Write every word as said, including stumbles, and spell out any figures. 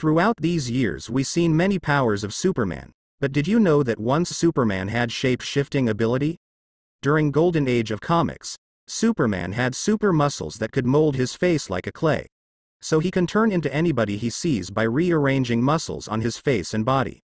Throughout these years we've seen many powers of Superman, but did you know that once Superman had shape-shifting ability? During Golden Age of comics, Superman had super muscles that could mold his face like a clay. So he can turn into anybody he sees by rearranging muscles on his face and body.